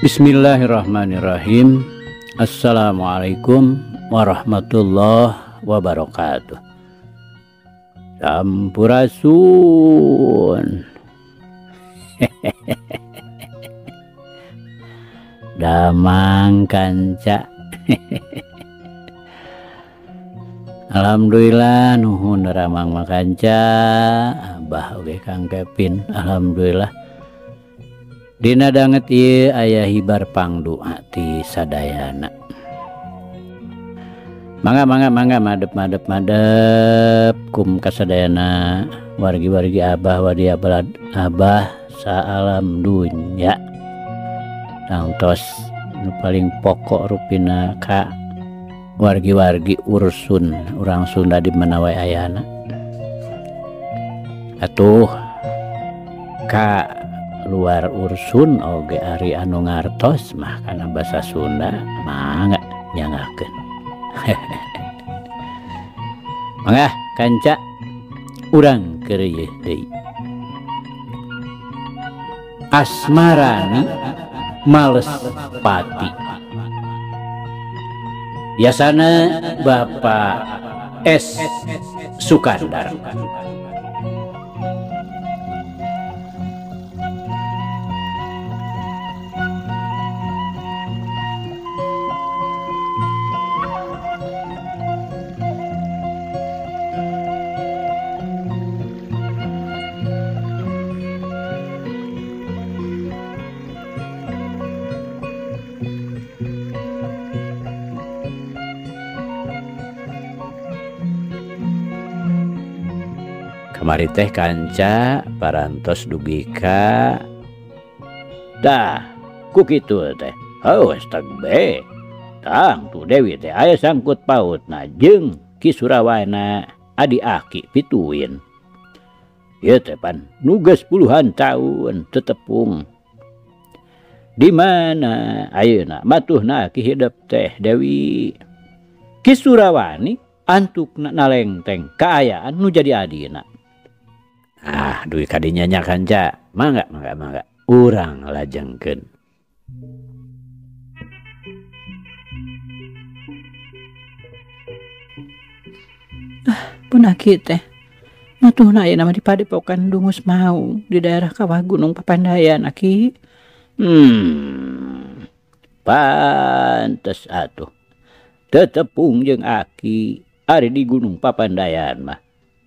Bismillahirrahmanirrahim. Assalamualaikum warahmatullahi wabarakatuh. Sampurasun. Damang kanca. Alhamdulillah nuhun ramang makanca. Abah oge Kang Kevin. Alhamdulillah. Dina danget ieu aya hibar pangdu hati sadayana. Mangga madep kum kasadayana wargi-wargi abah wadi abah saalam dunya. Tangtos nu paling pokok rupina ka wargi-wargi ursun urang Sunda di mana wae ayana. Atuh ka luar ursun oge ari anu ngartos mah kana basa Sunda mangga nyangakeun. Mangga kanca urang keur ieu deui. Asmarani males pati. Biasana Bapak S. Sukandar. Kamari teh kanca parantos dugi ka dah ku kitu teh haus tagbe tang tu Dewi teh aya sangkut pautna jeung Ki Surawana adi aki pituin ieu teh pan nu geus puluhan taun tetepung di mana ayeuna matuhna ki hidup teh Dewi Ki Surawani antukna nalengteng kaayaan nu jadi adina. Duit kadinya nya kanca mangga urang lajengkeun. Punaki teh matuhna ayeuna mah di Padepokan Dungus Maung di daerah kawah Gunung Papandayan Aki. Pantes atuh tetepung jeung Aki ari di Gunung Papandayan mah.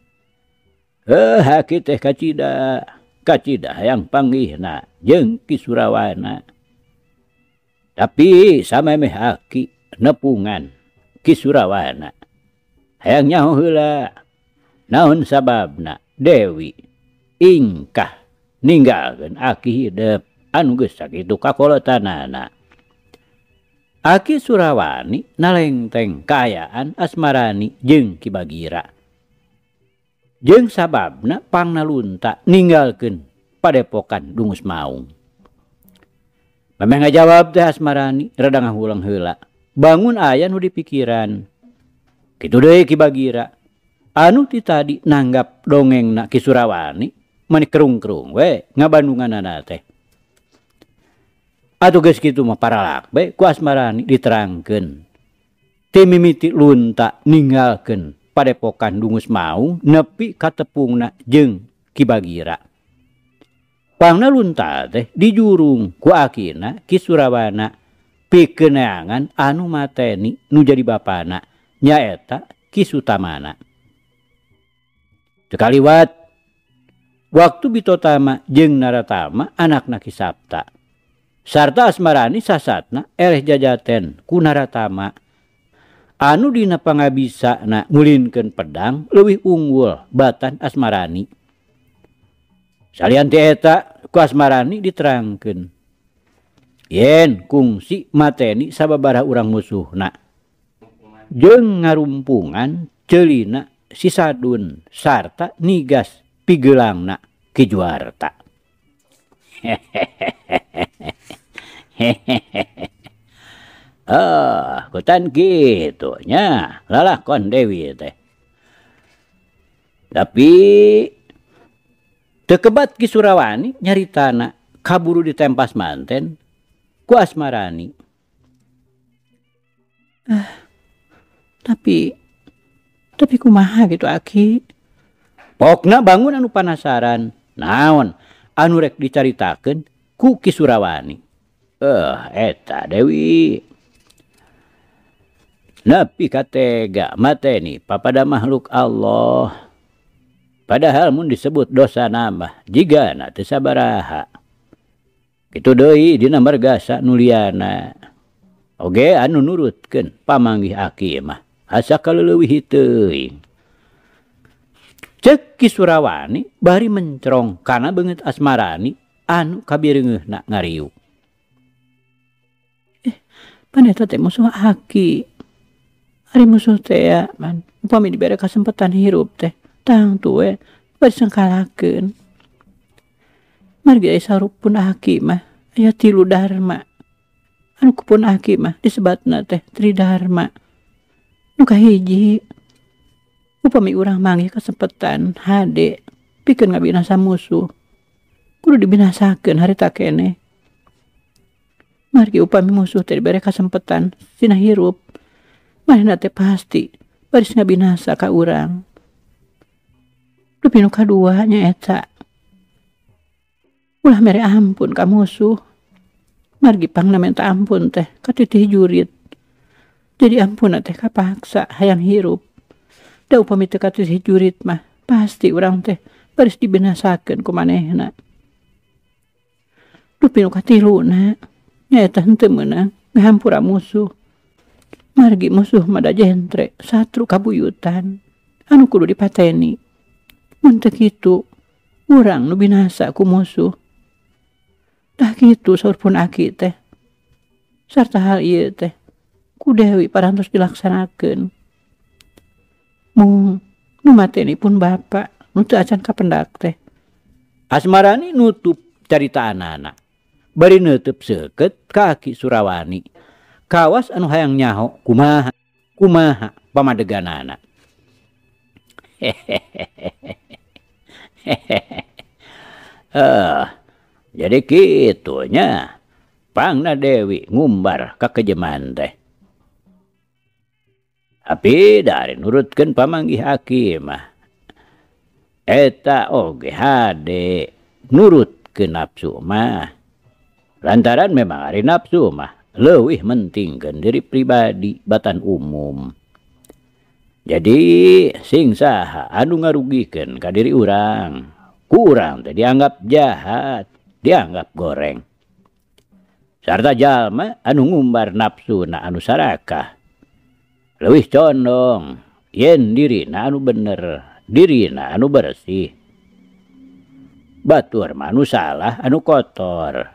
Aki teh kacida hayang panggihna jeung Ki Surawana. Tapi samemeh Aki nepungan Ki Surawana. Hayang nyaho heula naon sababna Dewi ingkah ninggalkeun Aki hidup anu geus sakitu kakolotanana. Aki Surawani nalengteng kaayaan asmarani jeung Ki Bagira. Jeung sababna pangna lunta ninggalkeun Padepokan Dungus Maung. Memeh ngajawab teh asmarani rada ngahulang heula. Bangun aya nu dipikiran. Kitu deui Ki Bagira. Anu ti tadi nanggap dongengna Ki Surawani mani kerung-kerung we ngabandunganana teh. Atuh geus kitu mah paralak bae ku asmarani diterangkeun. Ti mimiti lunta ninggalkeun Padepokan Dungus Maung nepi ka tepungna jeung Ki Bagira. Pangna lunta teh dijurung ku akina Ki Surawana pikeun neangan anu mateni nu jadi bapana nyaeta Ki Sutamana. Sekaliwat waktu Bitotama jeung Naratama anakna Ki Sapta. Sarta asmarani sasatna eleh jajaten ku Naratama. Anu dina pangabisana ngulinkeun pedang leuwih unggul batan asmarani. Salian ti eta ku asmarani diterangkeun. Yen kungsi mateni sababaraha urang musuhna. Jeung ngarumpungan ceulina si Sadun sarta nigas pigeulangna Ki Juarta. Kutan gitu nya lalakon Dewi teh. Tapi tekebat Ki Surawani nyaritana kaburu ditempas manten ku asmarani. Tapi kumaha gitu Aki. Pokna bangun anu penasaran. Naon anu rek dicaritakeun ku Ki Surawani. Eta Dewi. Nepi katega mateni papada makhluk Allah. Padahal mun disebut dosa nambah jigana teu sabaraha. Kitu deui dina margasa nuliana. Oge anu nurutkeun pamanggih Aki mah asa kaleuwih teuing. Cek Ki Surawani bari mencrong kana beungeut asmarani anu kabireungeunna ngariuk. Paneta teh musuh Aki. Ari musuh teh ya man upami dibere kasempatan hirup teh tang tuh bari sangkalakeun. Margi aya sarupun Aki mah aya 3 dharma. Anu kupun Aki mah disebatna teh Tridharma. Nu kahiji upami urang manggih kasempatan hade pikeun ngabinasa musuh kudu dibinasakeun harita keneh. Margi upami musuh teh dibere kasempatan sina hirup manehna teh pasti baris ngabinasa ka urang. Dupi nu kadua nyaeta ulah mere ampun ka musuh. Margi pangna minta ampun teh ka titih jurit. Jadi ampun teh kapaksa hayang hirup. Da upami teu ka titih jurit mah pasti urang teh baris dibinasakeun ku manehna. Dupi nu katiluna nyaeta henteu meunang ngahampura musuh. Margi musuh mah da jentre satru kabuyutan anu kudu dipateni. Mun teu kitu urang nu binasa ku musuh. Dah kitu saurpun Aki teh. Sarta hal ieu teh ku Dewi parantos dilaksanakeun. Mung nu mateni pun bapa nu teu acan kapendak teh. Asmarani nutup carita anak-anak. Bari neuteub seukeut ka Ki Surawani. Kawas anu hayang nyaho kumaha pamadeganana. Jadi kitunya pangna Dewi ngumbar ka kejeman teh. Tapi dari nurutkeun pamanggih Aki mah eta oge hade nurutkeun nafsu mah. Lantaran memang ari nafsu mah leuwih mentingkeun diri pribadi batan umum. Jadi sing saha anu ngarugikeun ka diri urang, ku urang teh dianggap jahat, dianggap goreng. Sarta jalma anu ngumbar nafsuna anu sarakah leuwih condong yen dirina anu bener, dirina anu bersih. Batur mah anu salah anu kotor.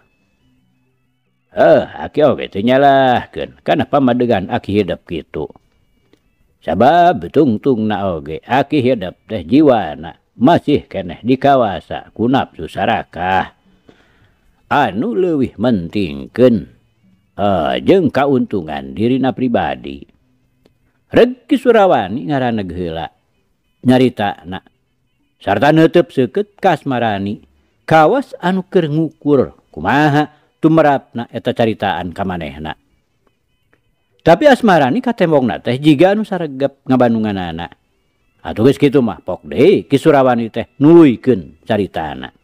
Aki oge teu nyalahkeun kana pamadegan Aki hidup kitu. Sabab tungtungna oge Aki hidup teh jiwana masih keneh dikawasa ku nafsu sarakah anu leuwih mentingkeun jeung kauntungan dirina pribadi. Reg Ki Surawani ngaranna heula nyaritana sarta neuteub seukeut ka asmarani kawas anu keur ngukur kumaha tumerapna eta caritaan ka manehna. Tapi asmarani katembongna teh jiga anu saregep ngabandunganana. Atuh geus kitu mah pok deui Ki Surawani teh nuluykeun caritana.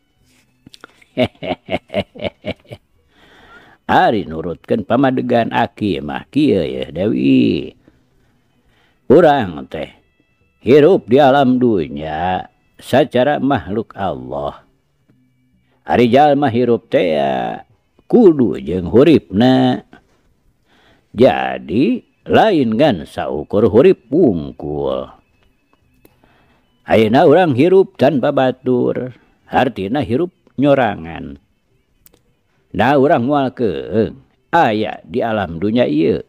Ari nurutkeun pamadegan Aki mah kieu ye Dewi. Urang teh hirup di alam dunya sacara makhluk Allah. Ari jalma hirup teh kudu jeung huripna. Jadi lain kan saukur hurip wungkul. Ayeuna urang hirup tanpa batur, artina hirup nyorangan. Da urang moal keung aya di alam dunya ieu.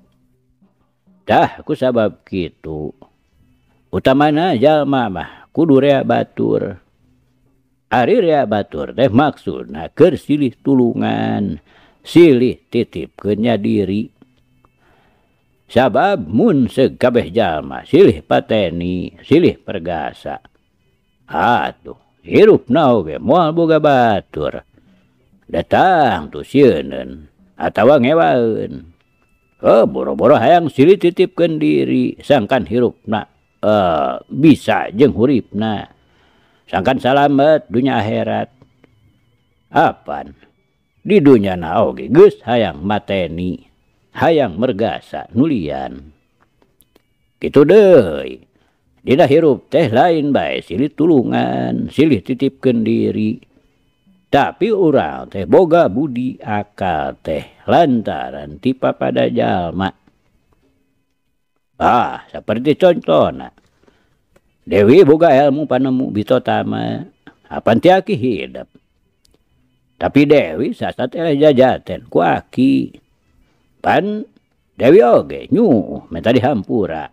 Dah kusabab kitu utamana jalma mah kudu rea batur. Ari rea batur teh maksudna keur silih tulungan, silih titipkeun nya diri. Sabab mun seug kabeh jalma silih pateni, silih pergasa. Atuh hirupna oge moal boga batur. Datang tu sieun atawa ngewaeun. Boro-boro hayang silih titipkeun diri sangkan hirupna bisa jeung huripna. Sangkan salamet dunya akhirat. Apan di dunyana oge geus hayang mateni, hayang mergasa nulian. Kitu deui. Dina hirup teh lain bae silih tulungan, silih titipkeun diri. Tapi urang teh boga budi akal teh lantaran tipa pada jalma. Seperti contohna. Dewi boga ilmu panemu bitotama, apan ti aki hidup. Tapi Dewi sasat eleh jajaten ku aki. Pan Dewi oge nyuh meta dihampura.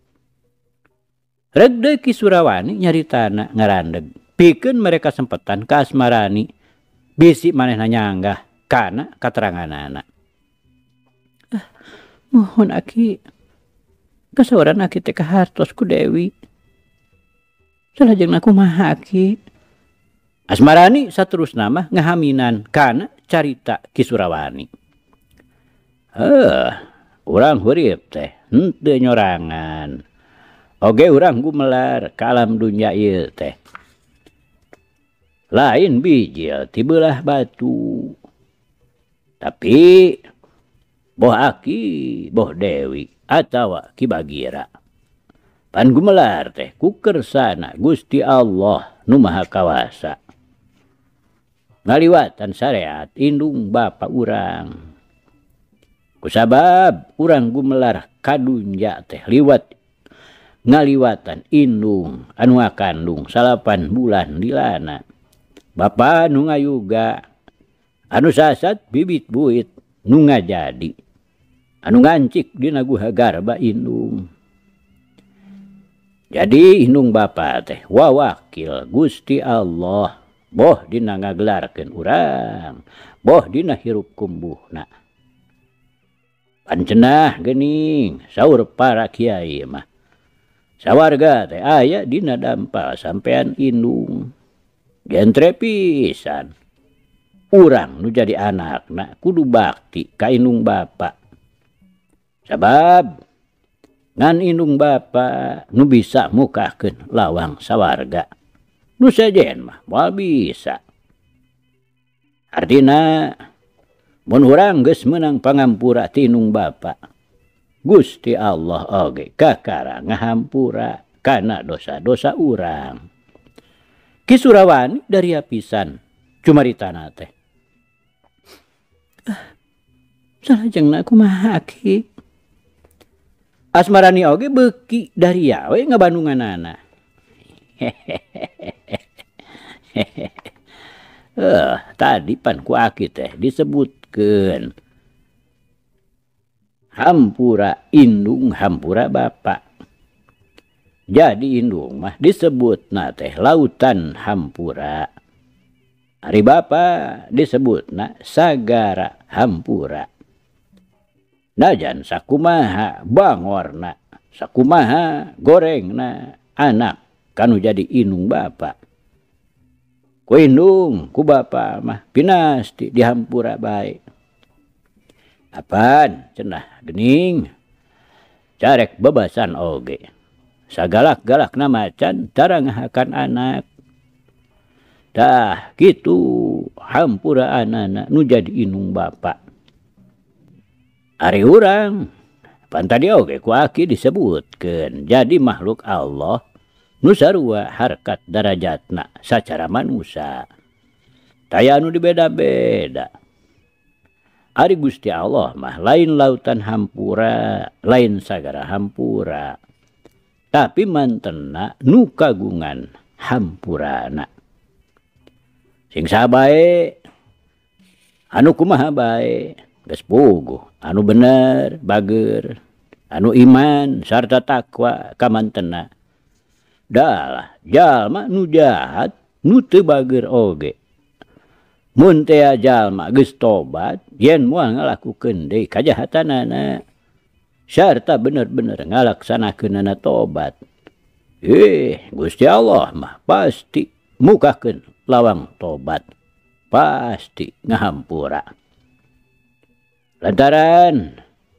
Reg deui Ki Surawani nyaritana ngarandeg. Pikeun mereka sempetan ka asmarani. Bisi manehna nyanggah kana kateranganana. Mohon aki. Kasaoran aki teh kahartos ku Dewi. Salajengna kumaha aki. Asmarani saterusna mah ngahaminan kana carita Ki Surawani. Urang hurip teh henteu nyorangan. Oge urang gumelar ka alam dunya ieu teh. Lain bijil ti beulah batu. Tapi boh aki, boh Dewi atawa Ki Bagira. Pan gumelar teh ku kersana Gusti Allah nu Maha Kawasa. Ngaliwatan syariat indung bapa urang. Kusabab urang gumelar kadunya teh liwat ngaliwatan indung anu ngakandung 8 bulan dilana. Bapa nu ngayuga anu sasat bibit buit nu ngajadi anu ngancik dina guha garba indung. Jadi indung bapa teh wawakil Gusti Allah boh dina ngagelarkeun urang, boh dina hirup kumbuhna. Pancenah geuning saur para kiai mah. Sawarga teh aya dina dampal sampean indung. Gentre pisan. Urang nu jadi anakna kudu bakti ka indung bapa. Sabab ngan indung bapa nu bisa mukahkeun lawang sawarga. Nu sejen mah moal bisa. Artina mun urang geus meunang pangampura ti indung bapa, Gusti Allah oge kakara ngahampura kana dosa-dosa urang. Ki Surawani dari apisan cumaritana teh. Salajengna kumaha aki. Asmarani oge beuki dari yawe ngabandunganana. Tadi pan ku aki teh disebutkeun hampura indung hampura bapa. Jadi indung mah disebutna teh lautan hampura. Ari bapa disebutna sagara hampura. Najan sakumaha bangorna, sakumaha gorengna anak kanu jadi indung bapa. Ku indung ku bapa mah pinasti dihampura bae. Apaan cenah geuning carek bebasan oge. Sagalak-galakna macan tara ngahakan anak. Tah kitu hampura anana nu jadi indung bapa. Ari urang pan tadi oge ku aki disebutkeun jadi makhluk Allah nu sarua harkat darajatna sacara manusia. Taya anu dibeda-beda. Ari Gusti Allah mah lain lautan hampura, lain sagara hampura. Tapi mantenna nu kagungan hampurana. Sing sabae anu kumaha bae geus puguh, anu bener bager, anu iman sarta takwa kamantenna. Dalah jalma nu jahat nu teu bager oge. Mun teh jalma geus tobat yen moal ngalakukeun deui kajahatanana sarta bener-bener ngalaksanakeunana tobat. Gusti Allah mah pasti mukahkeun lawang tobat. Pasti ngahampura. Lantaran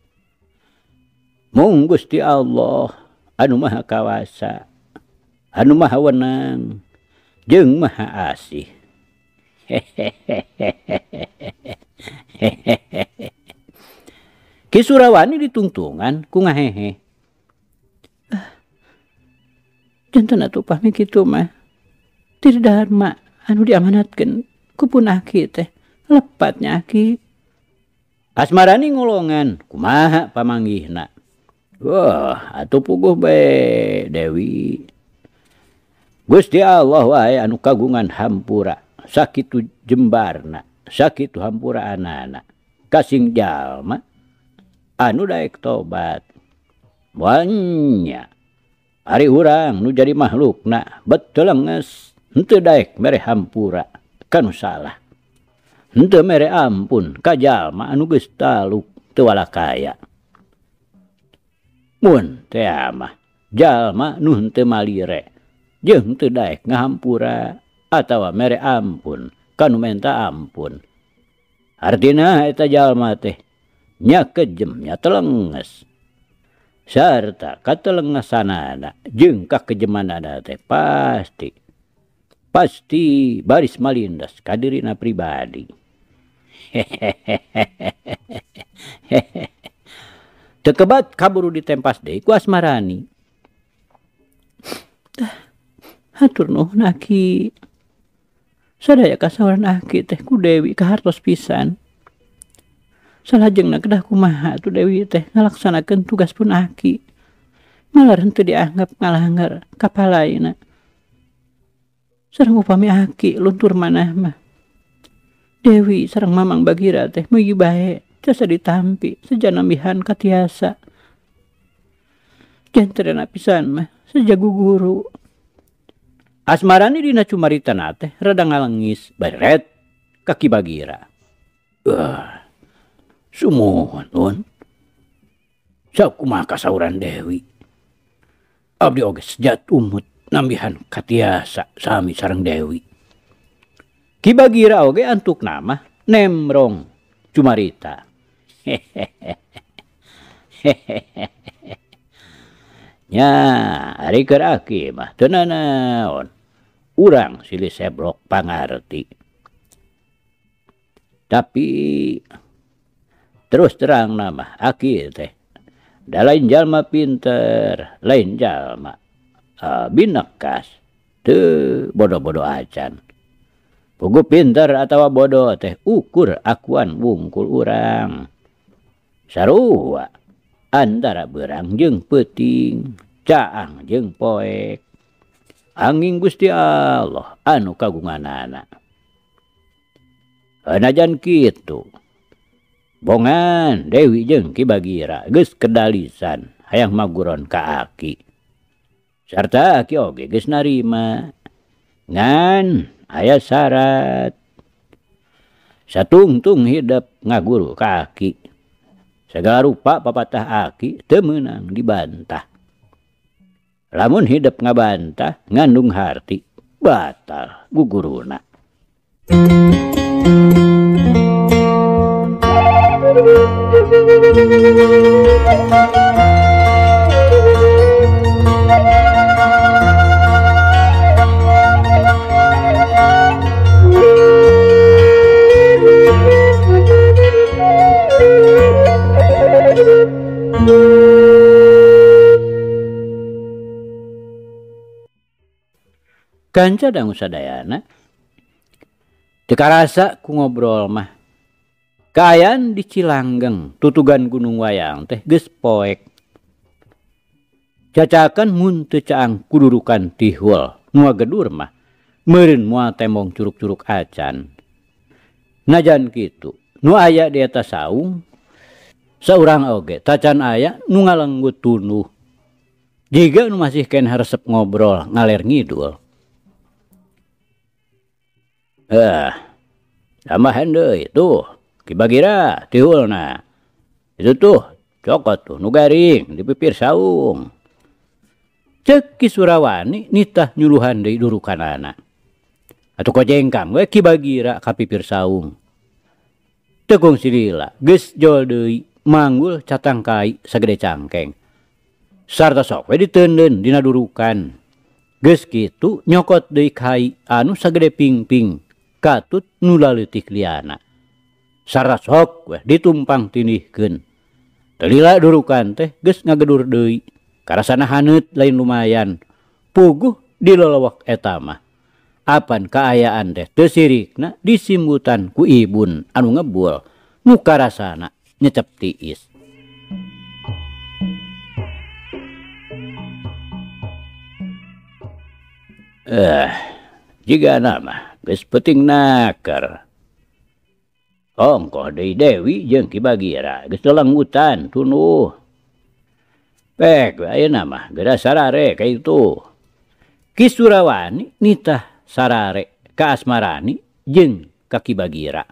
mung Gusti Allah anu maha kawasa, anu maha wenang, jeung maha asih. Ki Surawani ditungtungan ku ngahehe. Janten atuh pami kitu mah. Ti dharma anu diamanatkeun ku pun aki teh lepatnya aki. Asmarani ngolongan, kumaha pamanggihna. Wah, atuh puguh bae Dewi. Gusti Allah wae anu kagungan hampura, sakitu jembarna, sakitu hampura anana. Kasing jalma anu daek tobat. Moalnya ari urang nu jadi makhlukna betul leungeus henteu daek mere hampura kanu salah. Henteu mere ampun ka jalma anu geus taluk teu walakaya. Mun teh mah jalma nu henteu malire jeung teu daek ngahampura atawa mere ampun kanu menta ampun. Artina eta jalma teh nya kejem nya telenges. Sarta katelengesanana jeung kakejemanana teh pasti baris malindas ka dirina pribadi. Tekebat kaburu ditempas deui ku Asmarani. Hatur nuhun aki. Sadaya kasawaran aki teh ku Dewi kahartos pisan. Salajengna kedah kumaha tu Dewi teh ngalaksanakeun tugas pun aki. Malar henteu dianggap ngalanggar kapalaina. Sareng upami aki luntur manah mah. Dewi sareng Mamang Bagira teh mugi bae jasa ditampi sejanambihan katiasa. Jantenna pisan mah sejago guru. Asmarani dina cumaritana teh rada ngalengis beret kaki Bagira. Sumuhun nun. Sakumaha kasauran Dewi. Abdi oge sejat umut nambihan katiasa sami sareng Dewi. Ki Bagira oge antuk nama nemrong cumarita. Nya ari keur aki mah teu nanaon. Urang silih seblok pangarti. Tapi terus terang nama aki teh da lain jalma pinter, lain jalma binekas, teu bodoh-bodoh acan. Puguh pinter atawa bodoh teh ukur akuan wungkul urang. Sarua antara beurang jeung peuting, caang jeung poek. Anging Gusti Allah anu kagunganana. Anajan kitu, bongan Dewi jeung Ki Bagira geus kedalisan hayang maguron ka aki. Sarta aki oge geus narima. Ngan aya syarat. Satungtung hidup ngaguru ka aki. Segala rupa papatah aki teu meunang dibantah. Lamun hidup ngabantah ngandung harti batal guguruna. Kanca dangu sadayana teu karasa ku ngobrol mah. Kaayaan di Cilanggeng tutugan Gunung Wayang teh geus poek. Cacakan mun teu caang kudurukan tihul nu gedur mah meureun moal tembong curug-curug acan. Najan kitu nu aya di eta saung saurang oge tacan aya nu ngalenggut tunuh. Jiga nu masih keneh resep ngobrol ngaler ngidul. Tambahan deui tuh Ki Bagira tihulna. Itu tuh cokot tuh nu garing di pipir saung. Ceuk Ki Surawani nitah nyuluhan deui durukanana. Atuh kojengkang we Ki Bagira ka pipir saung. Tegung silila geus jol deui manggul catangkai sagede cangkeng. Sarta sok we diteundeun dina durukan. Geus kitu nyokot deui kai anu sagede pingping katut nu laleutik liana. Sarta sok we ditumpang tindihkeun. Teu lila durukan teh geus ngagedur deui. Karasana haneut lain lumayan. Puguh di lolowok eta mah. Apan kaayaan teh teu sirikna disimbutan ku ibun anu ngebul nu karasana nyecep tiis. Jiga nama geus peuting nakar. Ongkoh deui Dewi jeung Ki Bagira geus lelenggutan tunuh. Pek ayeuna mah geura sarare ka itu. Ki Surawani nitah sarare ka Asmarani jeung ka Ki Bagira.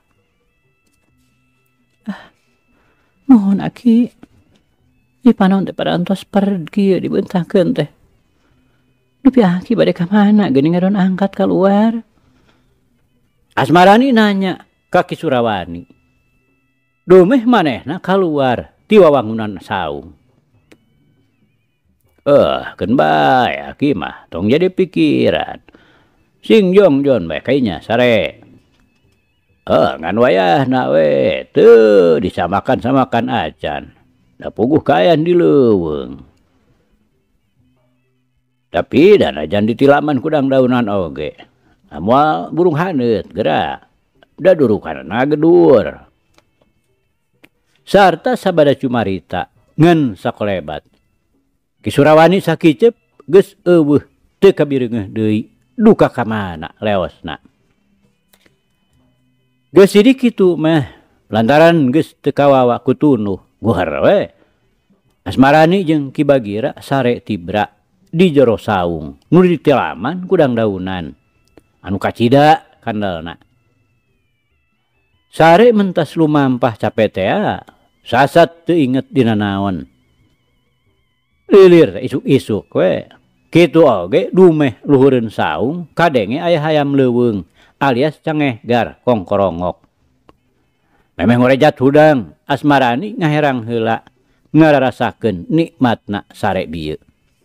Mohon Aki, dipanaon teh parantos pergi dibentahkeun teh. Dupi Aki bade ka mana geuning ngadon angkat keluar. Asmarani nanya ka Ki Surawani. Dumeh manehna kaluar ti wawangunan saung. Keun bae Aki mah tong jadi pikiran. Sing jongjon bae kaynya sare. Ngan wayahna we teu disamakan-samakan acan. Da puguh kayan di leuweung. Tapi dan ajan ditilaman kudang daunan oge. Moal burung haneut geura. Da durukanna gedur. Sarta sabada cumarita ngan sakolebat. Ki Surawani sakicep geus eueuh teu kabireungeuh deui duka ka mana leosna. Geus sidik kitu mah lantaran geus teu kawawa ku tunuh guhar we. Asmarani jeung Ki Bagira sare tibra di jero saung nu ditilaman kudang daunan anu kacida kandelna. Sare mentas lumampah capetea sasat teu inget dina naon. Lilir isuk-isuk we. Kitu oge dumeh luhureun saung kadenge aya hayam leuweung alias cangehgar kongkorongok. Memeh ngorejat hudang Asmarani ngaherang heula ngararasakeun nikmatna sare bieu.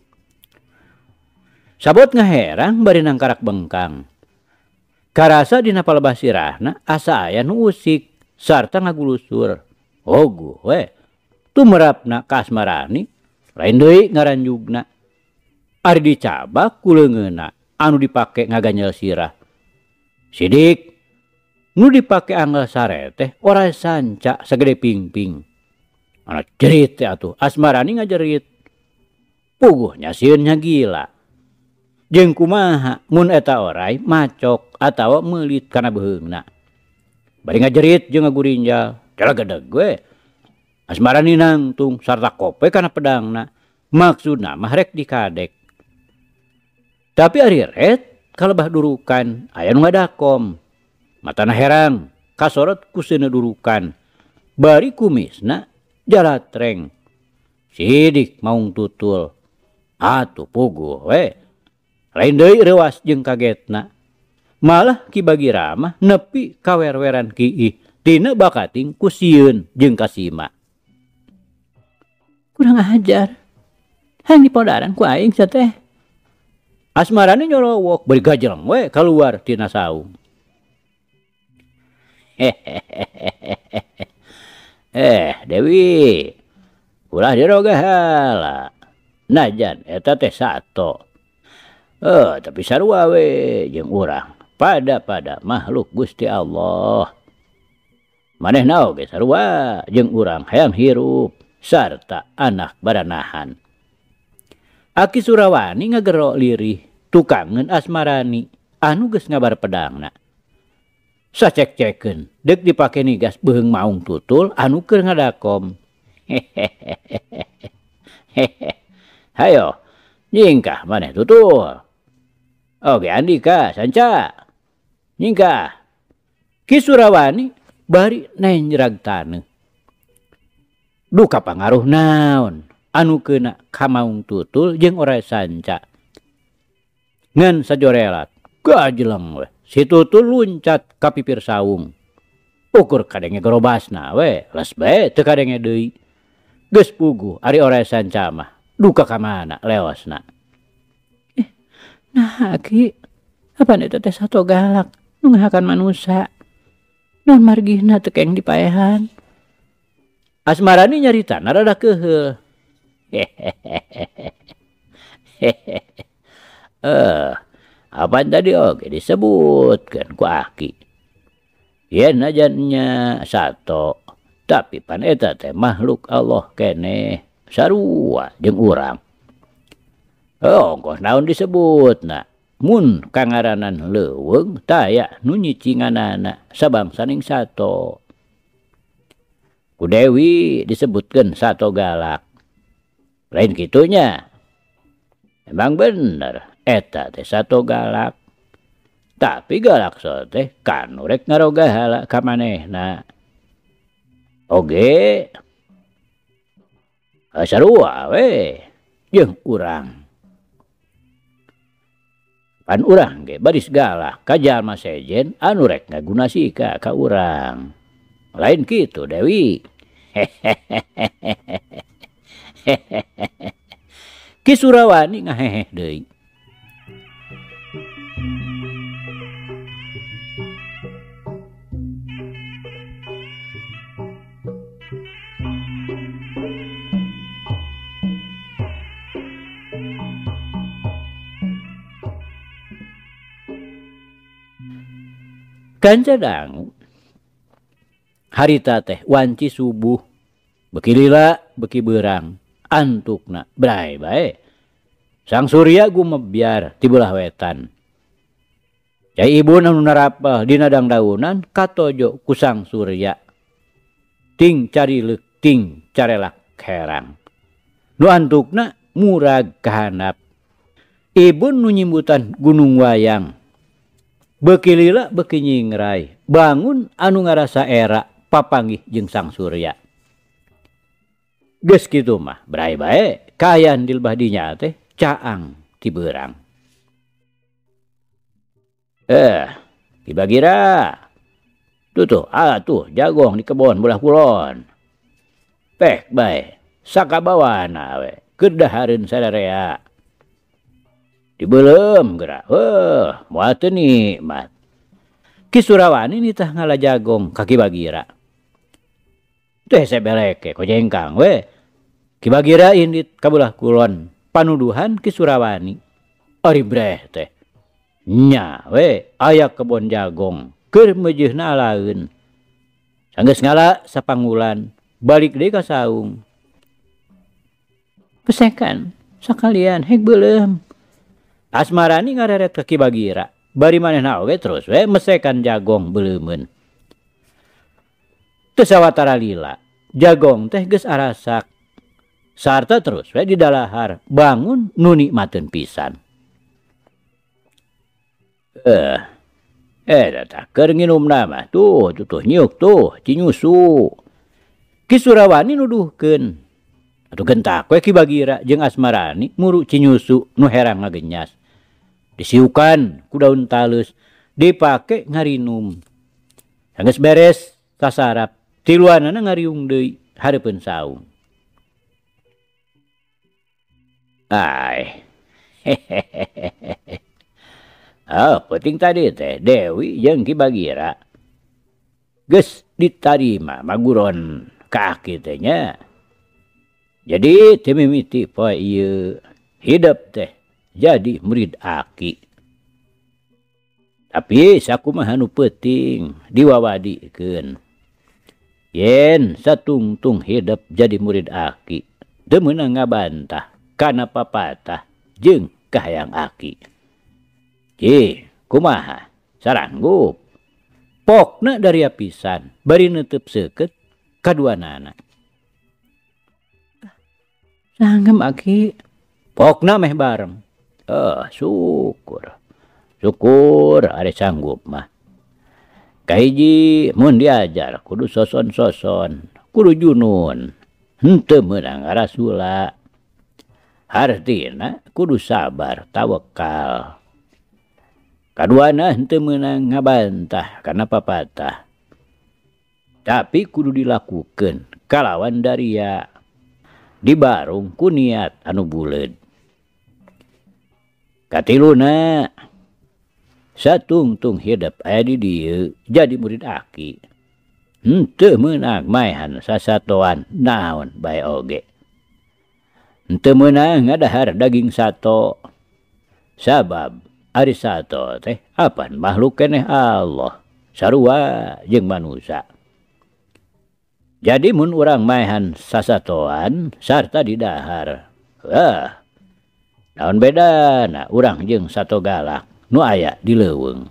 Sabot ngaherang bari nangkarak bengkang. Karasa dina palebah sirahna asa aya nu usik sarta ngagulusur. Oguh we. Tumerapna ka Asmarani lain deui ngaranjugna. Ari dicabak ku leungeunna anu dipake ngaganyel sirah. Sidik nu dipake anggal sare teh ora sanca sagede pingping. Ana jerit teh atuh Asmarani ngajerit. Puguh nyasieun nya gila. Jeung kumaha mun eta oray macok atawa meulit kana beheungna. Bari ngajerit jeung ngagurinjal. Calagedeg we. Asmarani nangtung sarta kope kana pedangna. Maksudna mah rek dikadek. Tapi ari ret kalebah durukan aya nu ngadakom. Matana herang kasorot ku seuneu durukan. Bari kumisna jalatreng. Sidik maung tutul. Atuh puguh we. Lain deui reuas jeung kagetna. Malah Ki Bagira mah nepi kawerweran kiih tina bakating ku sieun jeung kasima. Kurang ajar. Hayang dipodaran ku aing sia teh. Asmarani nyorowok bari gajeleng we kaluar tina saung. Dewi. Ulah diroga heula. Najan eta teh sato. Tapi sarua we jeung urang. Pada makhluk Gusti Allah. Manehna oge sarua jeung urang hayang hirup sarta anak baranahan. Aki Surawani ngagero lirih tukangeun Asmarani anu geus ngabar pedangna. Sacek-cekeun deuk dipake nigas beheung maung tutul anu keur ngadakom. Hayo nyingkah maneh tutul. Oge Andika sanca. Nyingkah. Ki Surawani bari nenjrag taneuh. Duh kapangaruh naon anu keuna ka maung tutul jeung ora sanca. Ngan sajorelat gajeleng we. Si tutul luncat ka pipir saung. ukur kadenge gerobasna we les bae teu kadenge deui geus puguh ari oresan camah duka ka mana leosna. Nah Ki apa itu teh sato galak nu ngahakan manusia non margihna teu keng dipaehan. Asmarani nyaritana rada keheul. Apaan tadi oke disebutkan ku Aki. Yen ajannya sato, tapi pan eta teh makhluk Allah kene sarua jeung urang. Ongkoh naon disebutna? Mun kangaranan leuweung taya nu nyicinganana sabangsaning sato. Ku Dewi disebutkeun sato galak. Lain kitunya. Emang bener eta teh sato galak. Tapi galak so teh kanu rek ngaroga hala ka manehna. Oge sarua we jeung urang. Pan urang ge baris galak ka jalma sejen anu rek ngagunasika ka urang. Lain kitu Dewi. Ki Surawani ngaheheh deui. Kanca dangu harita teh wanci subuh beki lila beki beurang antukna bray bae sang surya gumebyar ti belah wetan. Cai ibu anu narapal dina dangdaunan katojo ku sang surya ting carileuk ting carelak herang nu antukna murag kahandap. Ibu nu nyimbutan gunung wayang beki lila beki nyingrai bangun anu ngarasa era papanggih jeung sang surya. Geus kitu mah bray bae kaayaan di lebah dinya teh caang ti beurang. Ki Bagira. Tuh tuh jagong di kebon belah kulon. Peh bae sakabawana we keur dahareun sadarea. Dibeuleum geura. Moal teu nikmat. Ki Surawani nitah ngala jagong ka Ki Bagira. Teh sebeleke ko jengkang we. Ki Bagira indit ka belah kulon panuduhan Ki Surawani. Ari breh teh. Nya we aya kebon jagong keur meujeuhna alaeun. Sanggeus ngala sapangulan balik deui ka saung. Pesekan sakalian hek beuleum. Asmarani ngareret ka Ki Bagira. Bari manehna oge terus we mesekan jagong beuleumeun. Teu sawatara lila jagong teh geus arasak. Sarta terus we di dalahar bangun nu nikmateun pisan. Eta keur nginumna mah tuh nyiuk tuh cinyusu. Ki Surawani nuduhkeun. Atuh gentak we Ki Bagira jeung Asmarani muru cinyusu nu herang ngagenyas. Disiukan ku daun talus dipake ngarinum. Sanggeus beres sasarap tiluanana ngariung deui hareupeun saung. Ai. Penting tadi teh Dewi jeung Ki Bagira geus ditarima maguron ka Aki teh nya. Jadi teu mimiti poe ieu hidup teh jadi murid Aki. Tapi sakumaha nu penting diwawadikeun. Yen satungtung hidup jadi murid Aki teu meunang ngabantah kana papatah jeung kahayang Aki. Kumaha saranggup. Pokna dari apisan bari neuteep seukeut kaduanana. Sanggem Aki. Pokna meh bareng. Syukur ada sanggup mah. Kahiji mun diajar kudu soson-soson, kudu junun. Henteu meunang ngarasula. Hartina kudu sabar tawakal. Kaduana henteu meunang ngabantah kana papatah. Tapi kudu dilakukan kalawan daria dibarung ku niat anu buleud. Katiluna satungtung hidup aya di dieu jadi murid aki. Henteu meunang maehan sasatoan naon bae oge. Henteu meunang ngadahar daging sato. Sabab ari sato teh apan makhluk keneh Allah sarua jeung manusia. Jadi mun urang maehan sasatoan sarta didahar. Naon bedana urang jeung sato galak nu aya di leuweung.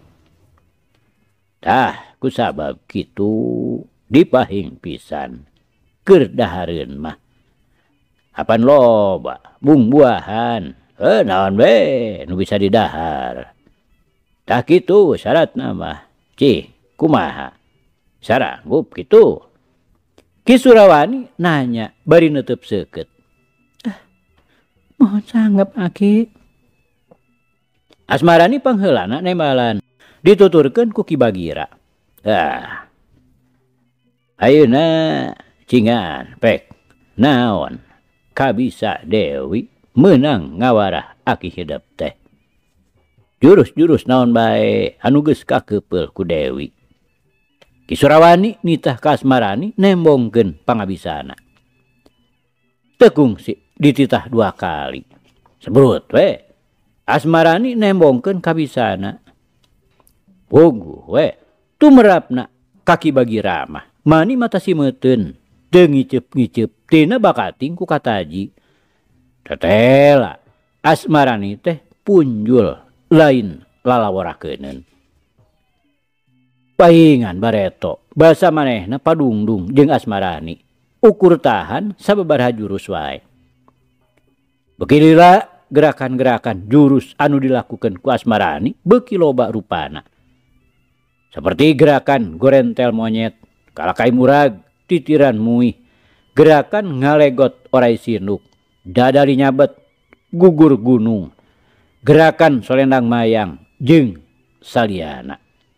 Tah kusabab kitu dipahing pisan keur dahareun mah. Apan loba bung buahan. Naon we nu bisa didahar. Tah kitu syaratna mah. Cih, kumaha? Saranggup kitu. Ki Surawani nanya bari neuteub seukeut. Mohon sanggep Aki. Asmarani pangheulana nembalan dituturkeun ku Ki Bagira. Ayeuna cingan pek naon kabisa Dewi meunang ngawarah aki hidup teh. Jurus-jurus naon bae anu geus kakeupel ku Dewi. Ki Surawani nitah ka Asmarani nembongkeun pangabisana. Teu kungsi dititah 2 kali. Sebrut we. Asmarani nembongkeun kabisana. Puguh we. Tumerapna kaki Bagira mah mani mata simeuteun teu ngiceup-ngiceup tina bakating ku kataji. Tetela Asmarani teh punjul lain lalaworakeuneun. Paingan bareto basa manehna padungdung jeung Asmarani ukur tahan sababaraha jurus wae. Beuki lila gerakan-gerakan jurus anu dilakukan ku Asmarani beuki loba rupana. Seperti gerakan gorentel monyet, kalakai murag, titiran muih, gerakan ngalegot orai sinuk, dadali nyabet, gugur gunung, gerakan solendang mayang, jeung saliana.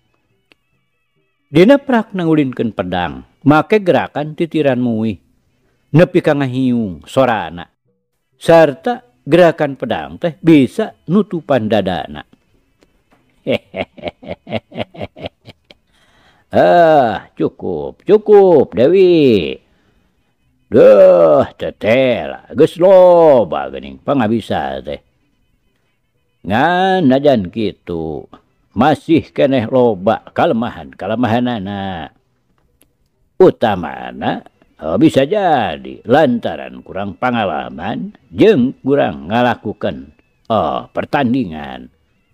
Dina prak nangulinkeun pedang, make gerakan titiran muih, nepi ka ngahiung sorana. Sarta gerakan pedang teh bisa nutupan dadana. Cukup Dewi. Duh, tetela geus loba geuning pangabisa teh. Ngan najan kitu masih keneh loba kalemahan-kalemahanana. Utamana bisa jadi lantaran kurang pengalaman jeung kurang ngalakukan pertandingan.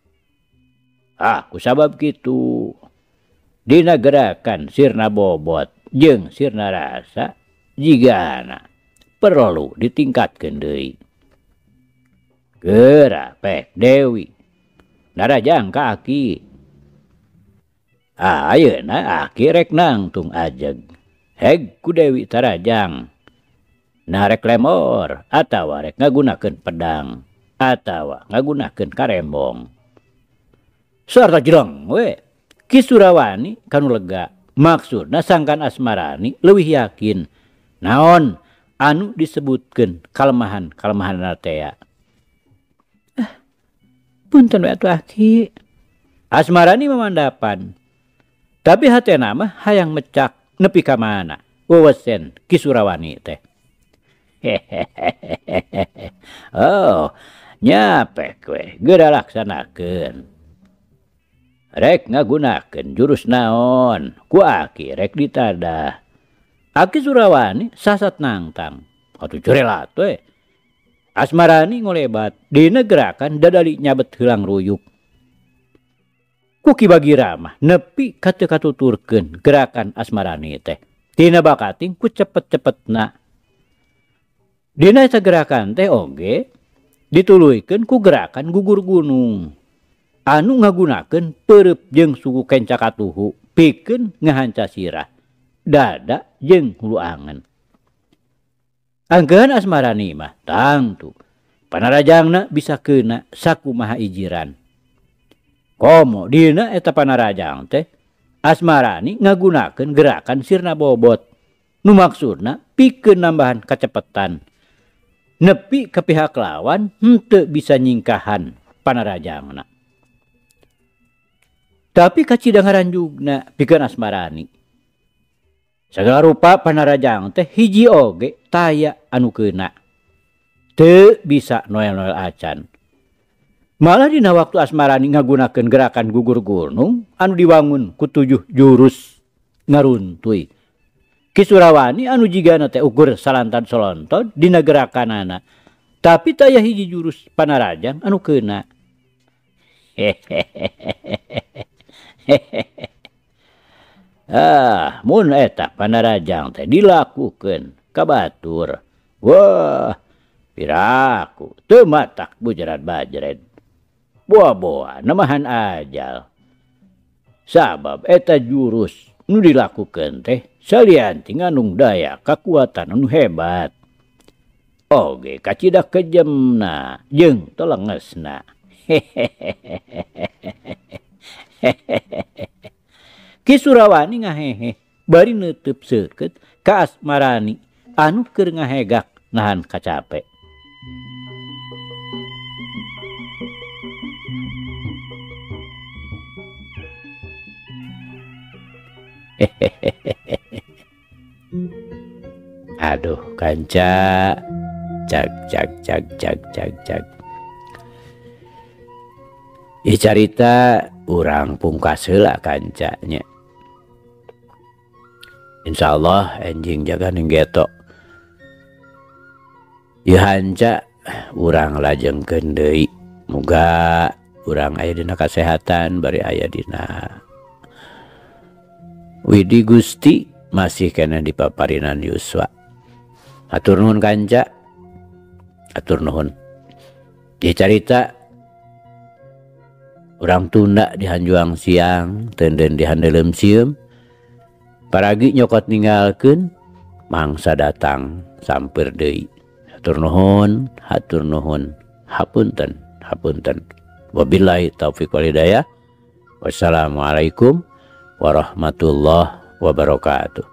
Kusabab kitu dina gerakan sirna bobot jeung sirna rasa jigana perlu ditingkatkeun deui. Geura pek Dewi narajang ka Aki. Ayeuna Aki rek nangtung ajeg. Heg ku Dewi tarajang. Nah rek lemor atawa rek ngagunakeun pedang atawa ngagunakeun karembong. Sarta jeleng we. Ki Surawani kanu lega. Maksudna sangkan Asmarani leuwih yakin naon anu disebutkeun kalemahan-kalemahanna teh. Punten we atuh Aki. Asmarani memandapan. Tapi hatena mah hayang mecak nepi ka mana wewesen Ki Surawani teh. Nyapek we geura laksanakeun. Rek ngagunakeun jurus naon ku Aki rek ditadah. Aki Surawani sasat nangtang. Atuh curelat we. Asmarani ngolebat dina gerakan dadali nyabet heulang ruyuk. Ku Ki Bagira mah nepi ka teu katuturkeun gerakan Asmarani teh. Tina bakating ku cepet-cepetna. Dina eta gerakan teh oge dituluykeun ku gerakan gugur gunung. Anu ngagunakeun peureub jeung suku kenca katuhu pikeun ngahanca sirah, dada jeung hulu angen. Angkeun Asmarani mah tangtu panarajangna bisa keuna sakumaha ijiran. Komo dina eta panarajang teh Asmarani ngagunakeun gerakan sirna bobot nu maksudna pikeun nambahan kacepetan nepi ke pihak lawan henteu bisa nyingkahan panarajangna. Tapi kacida ngaranjugna pikeun Asmarani sagala rupa panarajang teh hiji oge taya anu keuna teu bisa noel-noel acan. Malah dina waktu Asmarani ngagunakeun gerakan gugur gunung anu diwangun ku 7 jurus ngaruntuy. Ki Surawani anu jigana teh ukur salantan solonton dina gerakanana. Tapi taya hiji jurus panarajang anu keuna. Mun eta panarajang teh dilakukeun ka batur. Wah, piraku teu matak bujerat-bajret. Boa-boa namahan ajal. Sabab eta jurus nu dilakukeun teh salianti ngandung daya kakuatan anu hebat. Oge kacida kejemna jeung telengesna. Ki Surawani ngahehe bari neuteub seukeut ka Asmarani anu keur ngahegak nahan kacape. Aduh kanca, cak. Ieu carita urang pungkas heula kanca nya. Insyaallah enjing jaga ninggeto. Ieu hanca urang lajengkeun deui. Muga urang aya dina kasehatan bari aya dina Widi Gusti masih kena dipaparinan yuswa. Atur nuhun kanca. Atur nuhun. Ieu carita urang tunda di Hanjuang siang, teudeun di handeuleum sieum. Paragi nyokot ninggalkeun mangsa datang sampeur deui. Hatur nuhun, hatur nuhun. Hapunten, hapunten. Wabillahi taufiq wal hidayah. Wassalamualaikum warahmatullahi wabarakatuh.